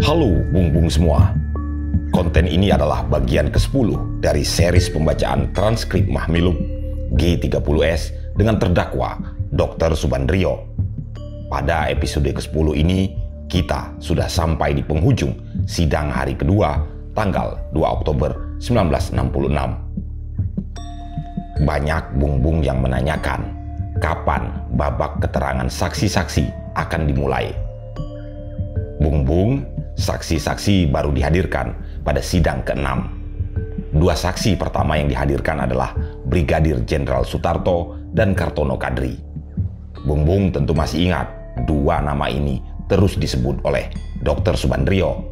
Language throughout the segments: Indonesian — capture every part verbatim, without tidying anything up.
Halo bung-bung semua. Konten ini adalah bagian kesepuluh dari series pembacaan transkrip Mahmilub G tiga puluh S dengan terdakwa dokter Subandrio. Pada episode kesepuluh ini, kita sudah sampai di penghujung sidang hari kedua tanggal dua Oktober seribu sembilan ratus enam puluh enam. Banyak bung-bung yang menanyakan kapan babak keterangan saksi-saksi akan dimulai. Bung-bung, saksi-saksi baru dihadirkan pada sidang keenam. Dua saksi pertama yang dihadirkan adalah Brigadir Jenderal Sutarto dan Kartono Kadri. Bung-bung tentu masih ingat dua nama ini terus disebut oleh dokter Subandrio.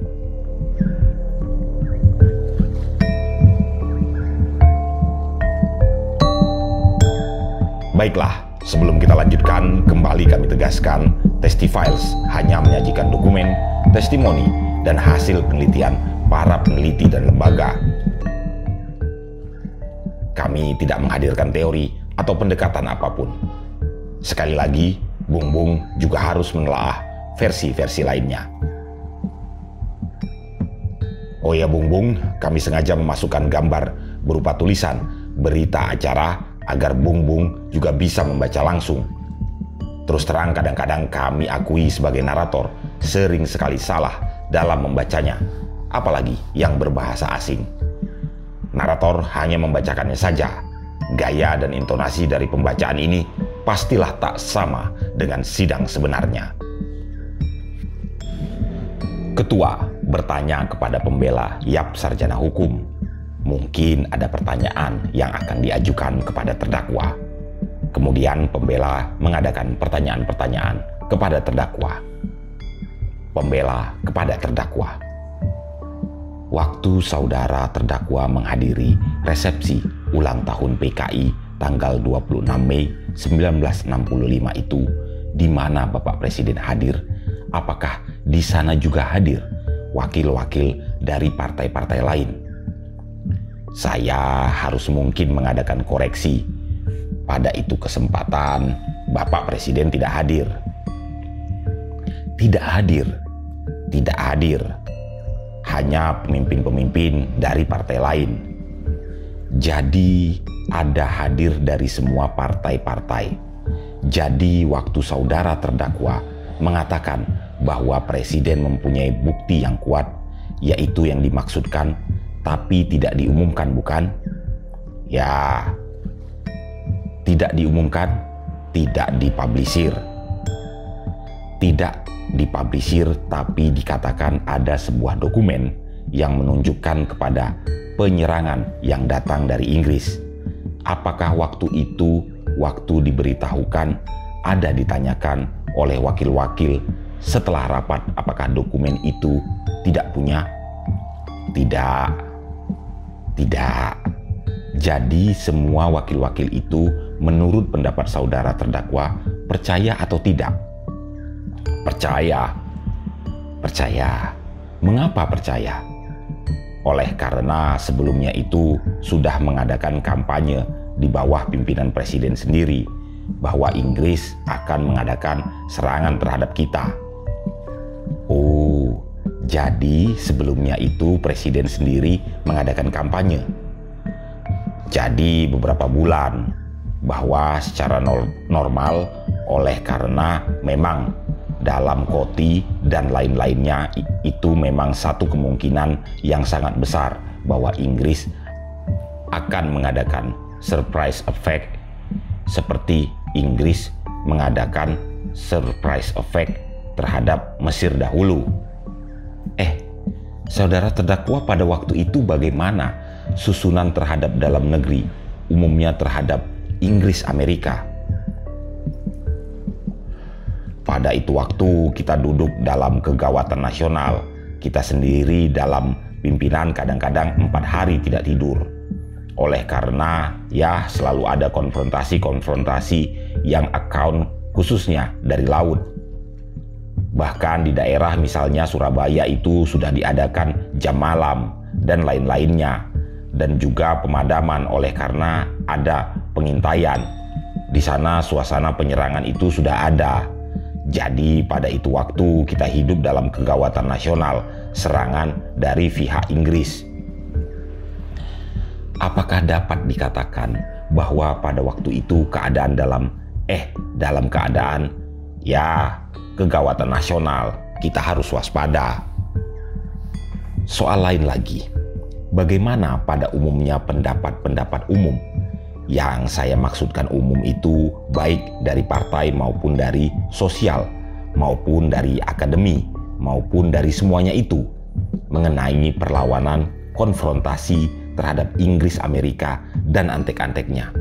Baiklah, sebelum kita lanjutkan, kembali kami tegaskan, Testifiles hanya menyajikan dokumen, testimoni, dan hasil penelitian para peneliti dan lembaga. Kami tidak menghadirkan teori atau pendekatan apapun. Sekali lagi, bung-bung juga harus menelaah versi-versi lainnya. Oh ya bung-bung, kami sengaja memasukkan gambar berupa tulisan berita acara agar bung-bung juga bisa membaca langsung. Terus terang kadang-kadang kami akui sebagai narator sering sekali salah dalam membacanya, apalagi yang berbahasa asing. Narator hanya membacakannya saja. Gaya dan intonasi dari pembacaan ini pastilah tak sama dengan sidang sebenarnya. Ketua bertanya kepada pembela Yap Sarjana Hukum. Mungkin ada pertanyaan yang akan diajukan kepada terdakwa. Kemudian pembela mengadakan pertanyaan-pertanyaan kepada terdakwa. Pembela kepada terdakwa. Waktu saudara terdakwa menghadiri resepsi ulang tahun P K I tanggal dua puluh enam Mei seribu sembilan ratus enam puluh lima itu, di mana Bapak Presiden hadir, apakah di sana juga hadir wakil-wakil dari partai-partai lain? Saya harus mungkin mengadakan koreksi. Pada itu kesempatan, Bapak Presiden tidak hadir. Tidak hadir. Tidak hadir. Hanya pemimpin-pemimpin dari partai lain. Jadi ada hadir dari semua partai-partai. Jadi waktu saudara terdakwa mengatakan bahwa Presiden mempunyai bukti yang kuat, yaitu yang dimaksudkan tapi tidak diumumkan, bukan? Ya, tidak diumumkan, tidak dipublisir. Tidak dipublisir, tapi dikatakan ada sebuah dokumen yang menunjukkan kepada penyerangan yang datang dari Inggris. Apakah waktu itu, waktu diberitahukan, ada ditanyakan oleh wakil-wakil setelah rapat apakah dokumen itu tidak punya? Tidak. Tidak. Jadi semua wakil-wakil itu menurut pendapat saudara terdakwa percaya atau tidak? Percaya. Percaya. Mengapa percaya? Oleh karena sebelumnya itu sudah mengadakan kampanye di bawah pimpinan Presiden sendiri bahwa Inggris akan mengadakan serangan terhadap kita. Oh, jadi sebelumnya itu Presiden sendiri mengadakan kampanye. Jadi beberapa bulan bahwa secara normal oleh karena memang dalam Koti dan lain-lainnya itu memang satu kemungkinan yang sangat besar bahwa Inggris akan mengadakan surprise effect seperti Inggris mengadakan surprise effect terhadap Mesir dahulu. Eh, saudara terdakwa pada waktu itu bagaimana susunan terhadap dalam negeri, umumnya terhadap Inggris Amerika? Pada itu waktu kita duduk dalam kegawatan nasional, kita sendiri dalam pimpinan kadang-kadang empat hari tidak tidur. Oleh karena ya selalu ada konfrontasi-konfrontasi yang account khususnya dari laut. Bahkan di daerah misalnya Surabaya itu sudah diadakan jam malam dan lain-lainnya. Dan juga pemadaman oleh karena ada pengintaian. Di sana suasana penyerangan itu sudah ada. Jadi pada itu waktu kita hidup dalam kegawatan nasional, serangan dari pihak Inggris. Apakah dapat dikatakan bahwa pada waktu itu keadaan dalam eh dalam keadaan ya kegawatan nasional, kita harus waspada? Soal lain lagi, bagaimana pada umumnya pendapat-pendapat umum? Yang saya maksudkan umum itu baik dari partai maupun dari sosial, maupun dari akademi, maupun dari semuanya itu, mengenai perlawanan konfrontasi terhadap Inggris Amerika dan antek-anteknya.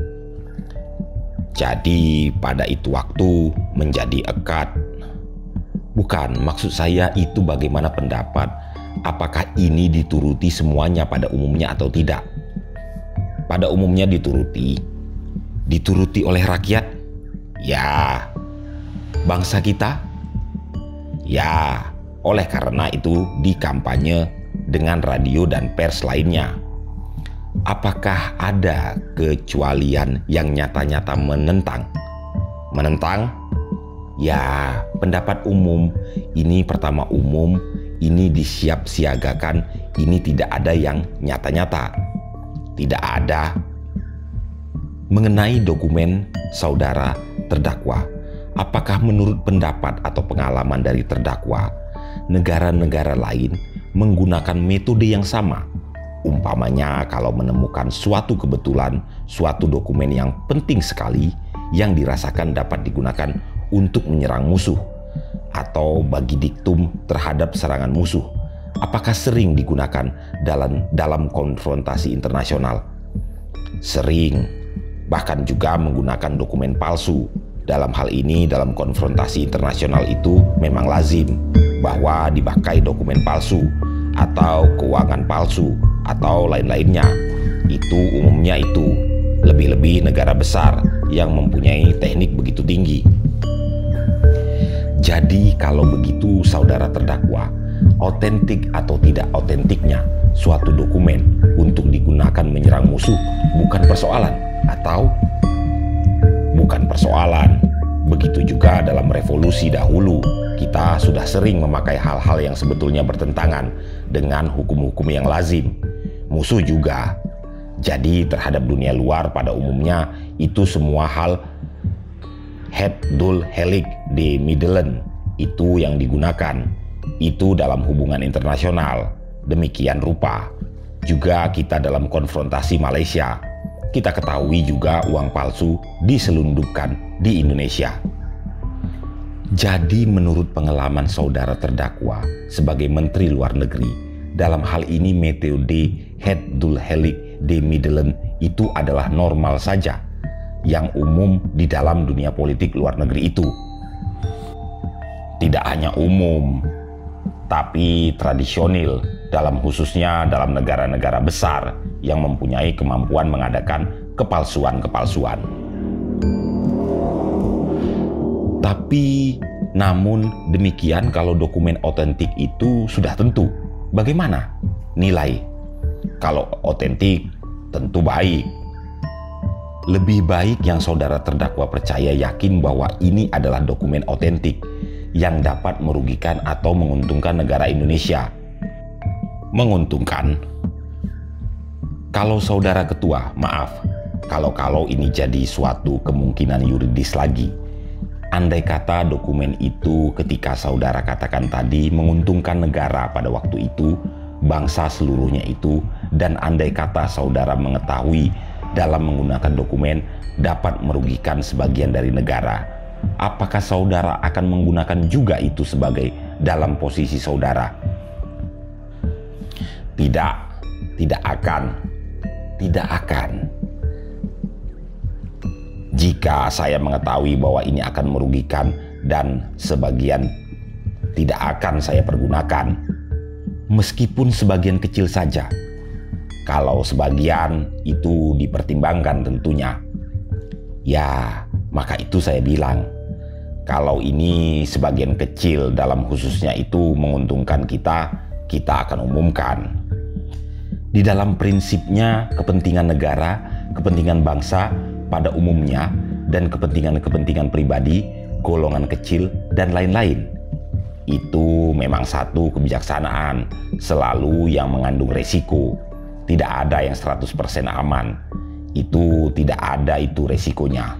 Jadi pada itu waktu menjadi ekat. Bukan, maksud saya itu bagaimana pendapat, apakah ini dituruti semuanya pada umumnya atau tidak. Pada umumnya dituruti, dituruti oleh rakyat, ya. Bangsa kita, ya. Oleh karena itu dikampanye dengan radio dan pers lainnya. Apakah ada kecualian yang nyata-nyata menentang? Menentang? Ya, pendapat umum ini pertama umum, ini disiap-siagakan, ini tidak ada yang nyata-nyata. Tidak ada. Mengenai dokumen saudara terdakwa, apakah menurut pendapat atau pengalaman dari terdakwa, negara-negara lain menggunakan metode yang sama? Umpamanya kalau menemukan suatu kebetulan, suatu dokumen yang penting sekali yang dirasakan dapat digunakan untuk menyerang musuh atau bagi diktum terhadap serangan musuh, apakah sering digunakan dalam dalam konfrontasi internasional? Sering, bahkan juga menggunakan dokumen palsu. Dalam hal ini, dalam konfrontasi internasional itu memang lazim bahwa dipakai dokumen palsu atau keuangan palsu atau lain-lainnya. Itu umumnya itu, lebih-lebih negara besar yang mempunyai teknik begitu tinggi. Jadi kalau begitu saudara terdakwa, otentik atau tidak otentiknya suatu dokumen untuk digunakan menyerang musuh bukan persoalan, atau bukan persoalan. Begitu juga dalam revolusi dahulu, kita sudah sering memakai hal-hal yang sebetulnya bertentangan dengan hukum-hukum yang lazim. Musuh juga. Jadi terhadap dunia luar pada umumnya itu semua hal het dul helik de middelen itu yang digunakan. Itu dalam hubungan internasional. Demikian rupa juga kita dalam konfrontasi Malaysia. Kita ketahui juga uang palsu diselundupkan di Indonesia. Jadi menurut pengalaman saudara terdakwa sebagai Menteri Luar Negeri, dalam hal ini metode het dul helik de middelen itu adalah normal saja, yang umum di dalam dunia politik luar negeri itu. Tidak hanya umum, tapi tradisional, dalam khususnya dalam negara-negara besar yang mempunyai kemampuan mengadakan kepalsuan-kepalsuan. Tapi namun demikian, kalau dokumen otentik itu sudah tentu, bagaimana nilai? Kalau otentik tentu baik. Lebih baik yang saudara terdakwa percaya yakin bahwa ini adalah dokumen otentik yang dapat merugikan atau menguntungkan negara Indonesia. Menguntungkan. Kalau saudara ketua, maaf, kalau-kalau ini jadi suatu kemungkinan yuridis lagi. Andai kata dokumen itu ketika saudara katakan tadi menguntungkan negara pada waktu itu, bangsa seluruhnya itu, dan andai kata saudara mengetahui dalam menggunakan dokumen dapat merugikan sebagian dari negara, apakah saudara akan menggunakan juga itu sebagai dalam posisi saudara? Tidak, tidak akan, tidak akan. Jika saya mengetahui bahwa ini akan merugikan dan sebagian, tidak akan saya pergunakan. Meskipun sebagian kecil saja. Kalau sebagian itu dipertimbangkan tentunya. Ya, maka itu saya bilang, kalau ini sebagian kecil dalam khususnya itu menguntungkan kita, kita akan umumkan. Di dalam prinsipnya kepentingan negara, kepentingan bangsa pada umumnya, dan kepentingan-kepentingan pribadi golongan kecil, dan lain-lain. Itu memang satu kebijaksanaan, selalu yang mengandung resiko. Tidak ada yang seratus persen aman. Itu tidak ada itu resikonya.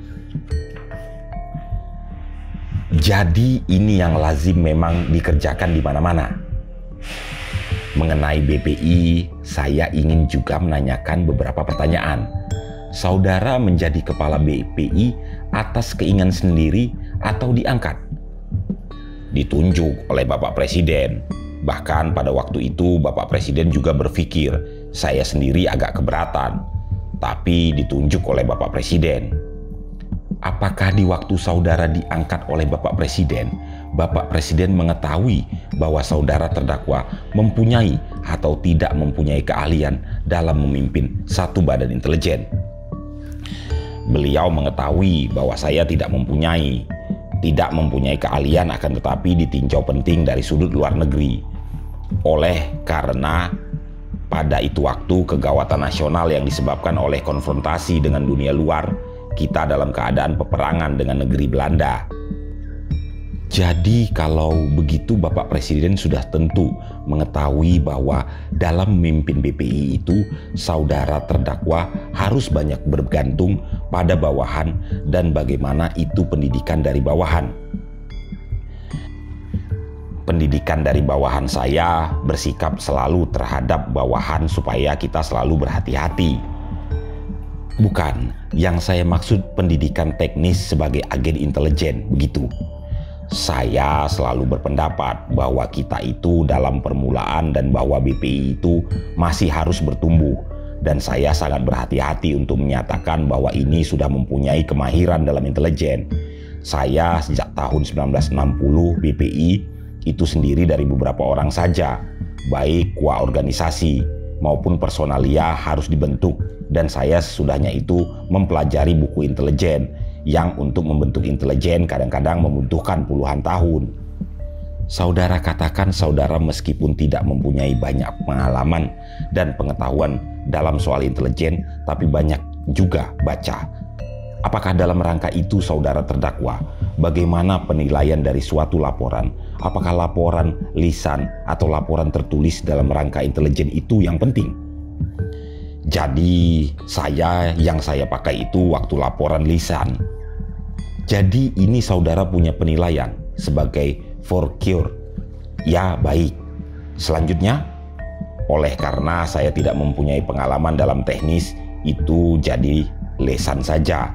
Jadi ini yang lazim memang dikerjakan di mana-mana. Mengenai B P I, saya ingin juga menanyakan beberapa pertanyaan. Saudara menjadi kepala B P I atas keinginan sendiri atau diangkat? Ditunjuk oleh Bapak Presiden. Bahkan pada waktu itu Bapak Presiden juga berpikir saya sendiri agak keberatan, tapi ditunjuk oleh Bapak Presiden. Apakah di waktu saudara diangkat oleh Bapak Presiden, Bapak Presiden mengetahui bahwa saudara terdakwa mempunyai atau tidak mempunyai keahlian dalam memimpin satu badan intelijen? Beliau mengetahui bahwa saya tidak mempunyai, tidak mempunyai keahlian, akan tetapi ditinjau penting dari sudut luar negeri. Oleh karena pada itu waktu kegawatan nasional yang disebabkan oleh konfrontasi dengan dunia luar, kita dalam keadaan peperangan dengan negeri Belanda. Jadi kalau begitu Bapak Presiden sudah tentu mengetahui bahwa dalam memimpin B P I itu saudara terdakwa harus banyak bergantung pada bawahan dan bagaimana itu pendidikan dari bawahan. Pendidikan dari bawahan saya bersikap selalu terhadap bawahan supaya kita selalu berhati-hati. Bukan, yang saya maksud pendidikan teknis sebagai agen intelijen, begitu. Saya selalu berpendapat bahwa kita itu dalam permulaan dan bahwa B P I itu masih harus bertumbuh. Dan saya sangat berhati-hati untuk menyatakan bahwa ini sudah mempunyai kemahiran dalam intelijen. Saya sejak tahun seribu sembilan ratus enam puluh B P I itu sendiri dari beberapa orang saja, baik kuah organisasi maupun personalia harus dibentuk. Dan saya sesudahnya itu mempelajari buku intelijen yang untuk membentuk intelijen kadang-kadang membutuhkan puluhan tahun. Saudara katakan saudara meskipun tidak mempunyai banyak pengalaman dan pengetahuan dalam soal intelijen, tapi banyak juga baca. Apakah dalam rangka itu saudara terdakwa? Bagaimana penilaian dari suatu laporan? Apakah laporan lisan atau laporan tertulis dalam rangka intelijen itu yang penting? Jadi saya yang saya pakai itu waktu laporan lisan. Jadi ini saudara punya penilaian sebagai for cure. Ya baik. Selanjutnya, oleh karena saya tidak mempunyai pengalaman dalam teknis, itu jadi lesan saja.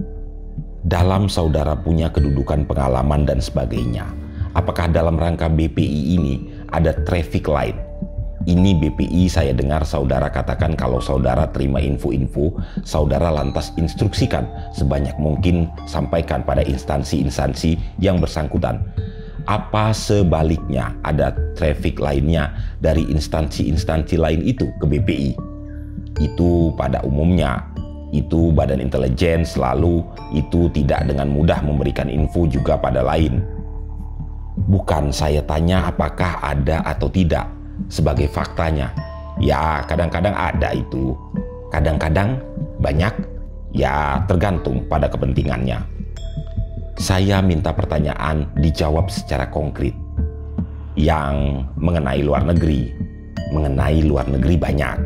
Dalam saudara punya kedudukan pengalaman dan sebagainya, apakah dalam rangka B P I ini ada traffic light? Ini B P I saya dengar saudara katakan kalau saudara terima info-info, saudara lantas instruksikan sebanyak mungkin sampaikan pada instansi-instansi yang bersangkutan. Apa sebaliknya ada traffic lainnya dari instansi-instansi lain itu ke B P I? Itu pada umumnya, itu badan intelijen selalu itu tidak dengan mudah memberikan info juga pada lain. Bukan saya tanya apakah ada atau tidak. Sebagai faktanya, ya kadang-kadang ada itu, kadang-kadang banyak, ya tergantung pada kepentingannya. Saya minta pertanyaan dijawab secara konkret. Yang mengenai luar negeri, mengenai luar negeri banyak.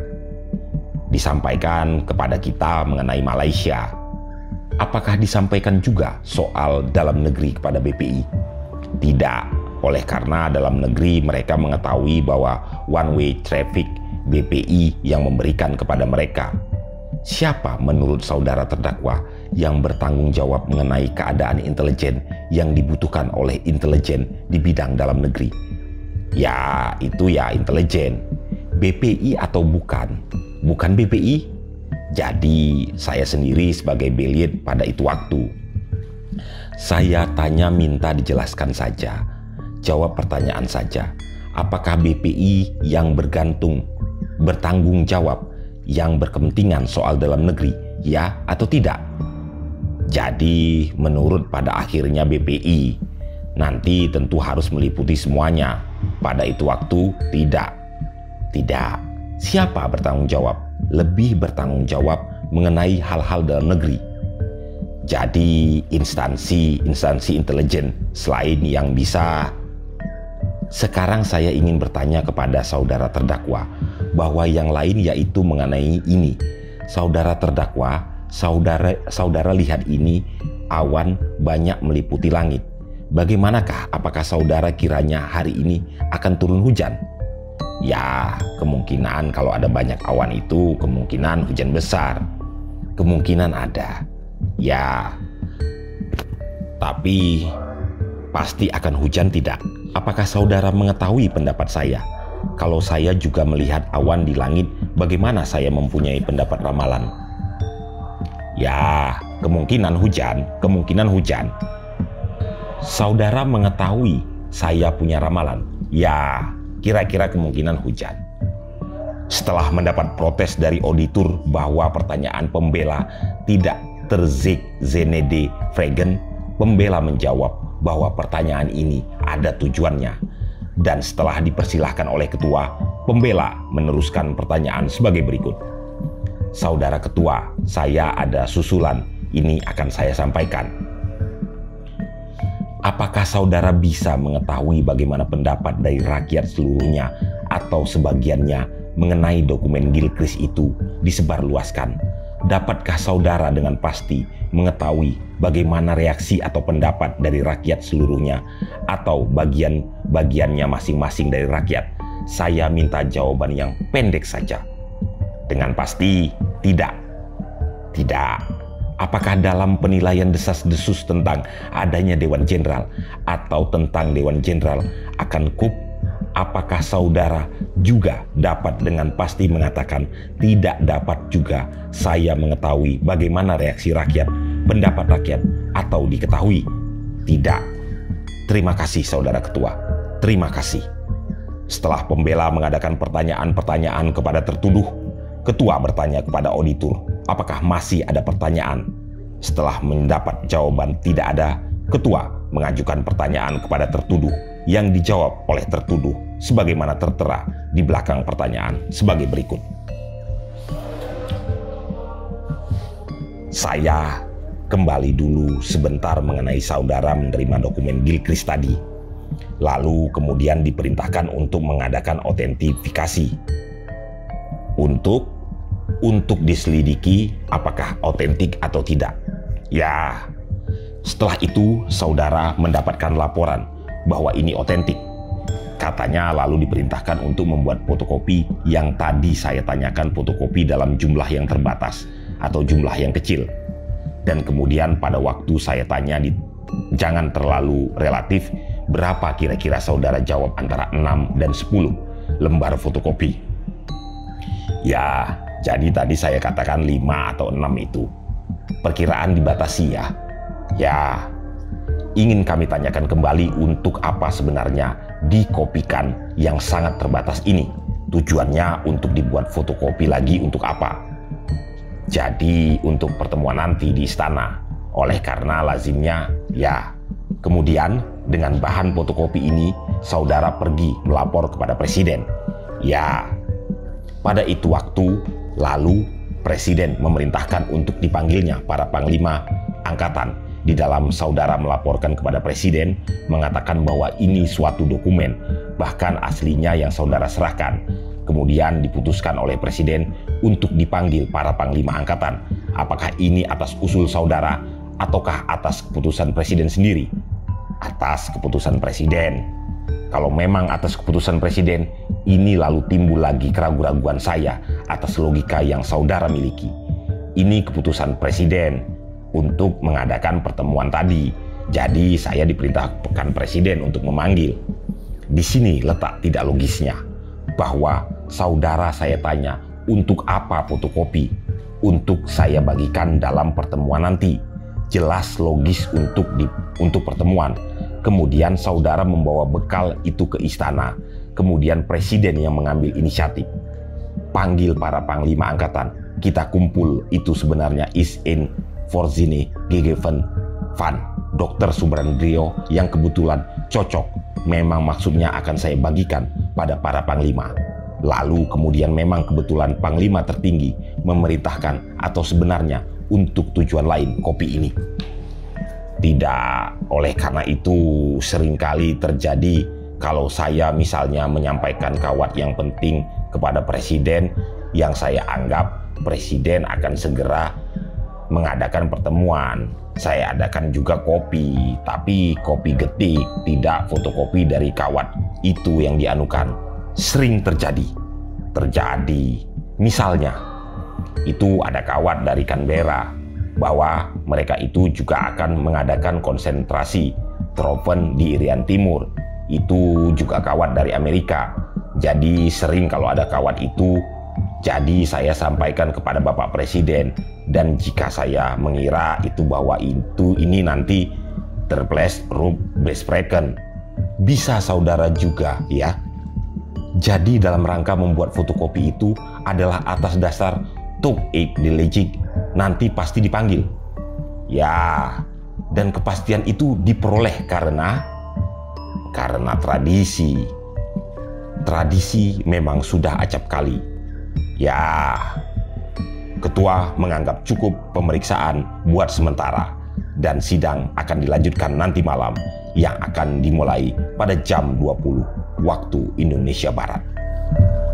Disampaikan kepada kita mengenai Malaysia. Apakah disampaikan juga soal dalam negeri kepada B P I? Tidak. Oleh karena dalam negeri mereka mengetahui bahwa one way traffic B P I yang memberikan kepada mereka. Siapa menurut saudara terdakwa yang bertanggung jawab mengenai keadaan intelijen yang dibutuhkan oleh intelijen di bidang dalam negeri? Ya itu ya intelijen. B P I atau bukan? Bukan B P I? Jadi saya sendiri sebagai beliet pada itu waktu. Saya tanya minta dijelaskan saja. Jawab pertanyaan saja. Apakah B P I yang bergantung, bertanggung jawab, yang berkepentingan soal dalam negeri, ya atau tidak? Jadi menurut pada akhirnya B P I, nanti tentu harus meliputi semuanya. Pada itu waktu tidak. Tidak. Siapa bertanggung jawab? Lebih bertanggung jawab mengenai hal-hal dalam negeri. Jadi instansi-instansi intelijen selain yang bisa. Sekarang saya ingin bertanya kepada saudara terdakwa bahwa yang lain yaitu mengenai ini. Saudara terdakwa, saudara saudara lihat ini, awan banyak meliputi langit. Bagaimanakah? Apakah saudara kiranya hari ini akan turun hujan? Ya, kemungkinan kalau ada banyak awan itu kemungkinan hujan besar. Kemungkinan ada. Ya, tapi pasti akan hujan tidak? Apakah saudara mengetahui pendapat saya? Kalau saya juga melihat awan di langit, bagaimana saya mempunyai pendapat ramalan? Ya, kemungkinan hujan, kemungkinan hujan. Saudara mengetahui saya punya ramalan? Ya, kira-kira kemungkinan hujan. Setelah mendapat protes dari auditor bahwa pertanyaan pembela tidak terzegzenede fragen, pembela menjawab bahwa pertanyaan ini ada tujuannya. Dan setelah dipersilahkan oleh ketua, pembela meneruskan pertanyaan sebagai berikut. Saudara ketua, saya ada susulan, ini akan saya sampaikan. Apakah saudara bisa mengetahui bagaimana pendapat dari rakyat seluruhnya atau sebagiannya mengenai dokumen Gilchrist itu disebarluaskan? Dapatkah saudara dengan pasti mengetahui bagaimana reaksi atau pendapat dari rakyat seluruhnya atau bagian-bagiannya masing-masing dari rakyat? Saya minta jawaban yang pendek saja. Dengan pasti tidak. Tidak. Apakah dalam penilaian desas-desus tentang adanya Dewan Jenderal atau tentang Dewan Jenderal akan kup, apakah saudara juga dapat dengan pasti mengatakan tidak dapat juga saya mengetahui bagaimana reaksi rakyat, pendapat rakyat, atau diketahui? Tidak. Terima kasih saudara ketua. Terima kasih. Setelah pembela mengadakan pertanyaan-pertanyaan kepada tertuduh, ketua bertanya kepada auditor, apakah masih ada pertanyaan? Setelah mendapat jawaban tidak ada, ketua mengajukan pertanyaan kepada tertuduh yang dijawab oleh tertuduh sebagaimana tertera di belakang pertanyaan sebagai berikut. Saya kembali dulu sebentar mengenai saudara menerima dokumen Gilchrist tadi. Lalu kemudian diperintahkan untuk mengadakan autentifikasi. Untuk untuk diselidiki apakah autentik atau tidak. Ya, setelah itu saudara mendapatkan laporan bahwa ini otentik. Katanya lalu diperintahkan untuk membuat fotokopi yang tadi saya tanyakan, fotokopi dalam jumlah yang terbatas atau jumlah yang kecil. Dan kemudian pada waktu saya tanya di, jangan terlalu relatif, berapa kira-kira saudara jawab antara enam dan sepuluh lembar fotokopi. Ya, jadi tadi saya katakan lima atau enam itu. Perkiraan dibatasi ya. Ya, ingin kami tanyakan kembali untuk apa sebenarnya dikopikan yang sangat terbatas ini. Tujuannya untuk dibuat fotokopi lagi untuk apa? Jadi untuk pertemuan nanti di istana. Oleh karena lazimnya, ya. Kemudian dengan bahan fotokopi ini, saudara pergi melapor kepada presiden. Ya, pada itu waktu, lalu presiden memerintahkan untuk dipanggilnya para panglima angkatan. Di dalam saudara melaporkan kepada presiden, mengatakan bahwa ini suatu dokumen, bahkan aslinya yang saudara serahkan. Kemudian diputuskan oleh presiden untuk dipanggil para panglima angkatan. Apakah ini atas usul saudara ataukah atas keputusan presiden sendiri? Atas keputusan presiden. Kalau memang atas keputusan presiden, ini lalu timbul lagi keraguan-keraguan saya atas logika yang saudara miliki. Ini keputusan presiden untuk mengadakan pertemuan tadi. Jadi saya diperintahkan presiden untuk memanggil. Di sini letak tidak logisnya, bahwa saudara saya tanya untuk apa fotokopi, untuk saya bagikan dalam pertemuan nanti. Jelas logis untuk di, untuk pertemuan. Kemudian saudara membawa bekal itu ke istana. Kemudian presiden yang mengambil inisiatif. Panggil para panglima angkatan. Kita kumpul, itu sebenarnya is in Forzine Gegeven Van Dokter Subrandrio yang kebetulan cocok. Memang maksudnya akan saya bagikan pada para panglima. Lalu kemudian memang kebetulan panglima tertinggi memerintahkan atau sebenarnya untuk tujuan lain kopi ini. Tidak, oleh karena itu seringkali terjadi kalau saya misalnya menyampaikan kawat yang penting kepada presiden yang saya anggap presiden akan segera mengadakan pertemuan. Saya adakan juga kopi, tapi kopi getik, tidak fotokopi dari kawat itu yang dianukan. Sering terjadi. Terjadi. Misalnya, itu ada kawat dari Canberra bahwa mereka itu juga akan mengadakan konsentrasi Tropen di Irian Timur. Itu juga kawat dari Amerika. Jadi sering kalau ada kawat itu, jadi saya sampaikan kepada Bapak Presiden. Dan jika saya mengira itu bahwa itu ini nanti terples rub bespreken, bisa saudara juga ya. Jadi dalam rangka membuat fotokopi itu adalah atas dasar tuk ik dilecik, nanti pasti dipanggil. Ya, dan kepastian itu diperoleh karena karena tradisi. Tradisi memang sudah acap kali. Ya, ketua menganggap cukup pemeriksaan buat sementara dan sidang akan dilanjutkan nanti malam yang akan dimulai pada jam dua puluh waktu Indonesia Barat.